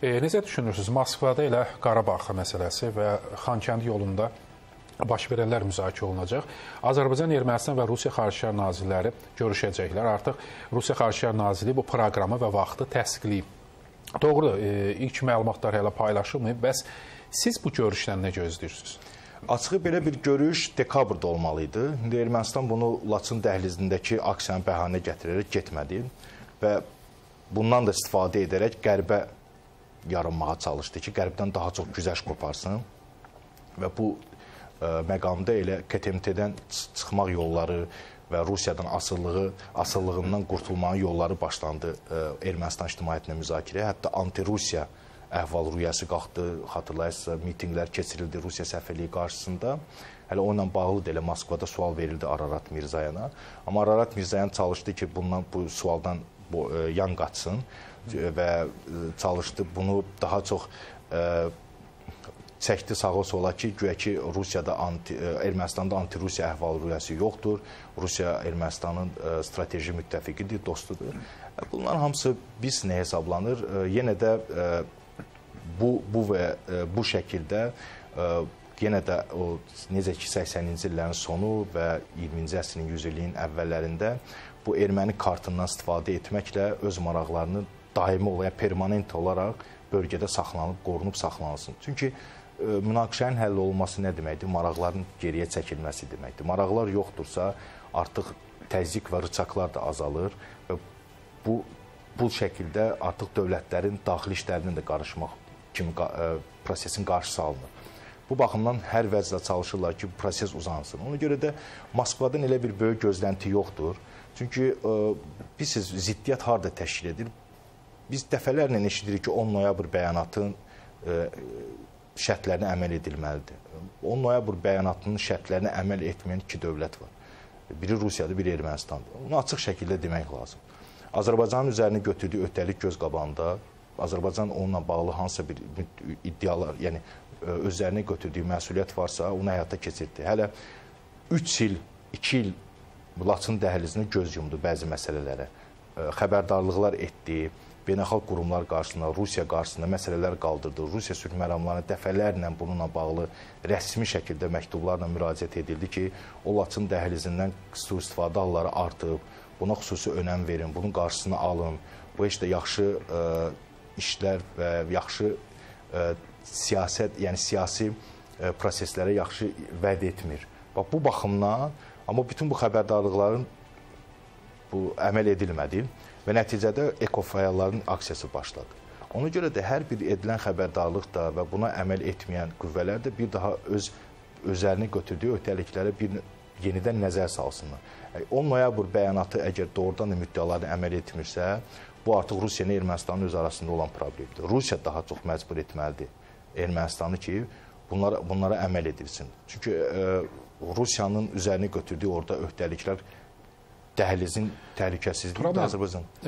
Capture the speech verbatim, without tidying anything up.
E, necə düşünürsünüz? Moskvada elə Qarabağ məsələsi və Xankəndi yolunda baş verənlər müzakirə olunacaq. Azərbaycan, Ermənistan və Rusiya Xarici İşlər nazirləri görüşəcəklər. Artıq Rusiya Xarici İşlər Nazirliyi bu proqramı və vaxtı təsdiqləyib. Doğrudur, e, ilk məlumatlar hələ paylaşılmayıb. Bəs siz bu görüşdən nə gözləyirsiniz? Açığı belə bir görüş dekabrda olmalıydı. İndi Ermənistan bunu Laçın dəhlizindəki aksiyanı bəhanə gətirərək getmədi və bundan da istifadə edərək qərbə yarınmağa çalışdı ki, qərbdən daha çox güzəşt qoparsın və bu ə, məqamda elə K T M T-dən çıxmaq yolları və Rusiyadan asıllığı, asıllığından qurtulmanın yolları başlandı ə, Ermənistan ictimaiyyətinə müzakirəyə. Hətta anti-Rusiya əhval-ruhiyyəsi qalxdı, xatırlayırsınızsa, mitinqlər keçirildi Rusiya səfirliyi qarşısında. Hələ onunla bağlı da elə Moskvada sual verildi Ararat Mirzayana. Amma Ararat Mirzayan çalışdı ki, bundan, bu sualdan bu, ə, yan qaçsın və çalışdı bunu daha çox ə, çəkdi sağa sola ki, güya ki Rusiyada anti, Ermənistanda anti-Rusiya əhval-ruhiyyəsi yoxdur. Rusiya Ermənistanın ə, strateji müttəfiqidir, dostudur. Bunların hamısı biz nə hesablanır? Ə, yenə də ə, bu, bu və ə, bu şəkildə ə, yenə də o necə ki səksəninci illərin sonu və iyirminci əsrin yüz illiyin əvvəllərində bu erməni kartından istifadə etməklə öz maraqlarını daimi olaya, permanent olaraq bölgədə saxlanıb, qorunub saxlanılsın. Çünki e, münaqişənin həll olunması nə deməkdir? Maraqların geriyə çəkilməsi deməkdir. Maraqlar yoxdursa, artıq təzyiq və rıçaqlar da azalır və bu, bu şəkildə artıq dövlətlərin daxili işlərindən də qarışmaq kimi e, prosesin qarşısı alınır. Bu baxımdan hər vəclə çalışırlar ki, bu proses uzansın. Ona görə də Moskvadan elə bir böyük gözlənti yoxdur. Çünki e, biz ziddiyyət harada təşkil edir? Biz dəfələrlə eşidirik ki, on noyabr bəyanatın e, şərtlərinə əməl edilməlidir. on noyabr bəyanatının şərtlərinə əməl etməyən iki dövlət var. Biri Rusiyadır, biri Ermənistandır. Onu açıq şəkildə demək lazım. Azərbaycanın üzərinə götürdüyü öhdəlik göz qabağında, Azərbaycan onunla bağlı hansısa bir iddialar, yəni özlərinə götürdüyü məsuliyyət varsa, onu həyata keçirdi. Hələ üç il, iki il Laçın dəhlizini göz yumdu bəzi məsələlərə. Xəbərdarlıqlar etdi, beynəlxalq qurumlar qarşısında, Rusiya qarşısında məsələlər qaldırdı. Rusiya sülh məramlarına dəfələrlə bununla bağlı rəsmi şəkildə məktublarla müraciət edildi ki, o Laçın dəhlizindən sui-istifadə halları artıb, buna xüsusi önəm verin, bunun qarşısını alın. Bu heç də yaxşı ə, işlər və yaxşı ə, siyasət, yəni siyasi ə, proseslərə yaxşı vəd etmir. Bax, bu baxımdan, amma bütün bu xəbərdarlıqların bu əməl edilmədi və nəticədə ekofayalların aksiyası başladı. Ona görə də hər bir edilən xəbərdarlıq da və buna əməl etməyən qüvvələr də bir daha öz özlərini götürdüyü öhdəliklərə bir yenidən nəzər salsınlar. on noyabr bəyanatı əgər doğrudan da müddəalarına əməl etmirsə, bu artıq Rusiya ilə Ermənistanın öz arasında olan problemdir. Rusiya daha çox məcbur etməlidir Ermənistanı ki, bunlara, bunlara əməl edilsin. Çünki e, Rusiyanın üzərinə götürdüyü orada öhdəliklər dəhlizin təhlükəsizliyi Azərbaycan.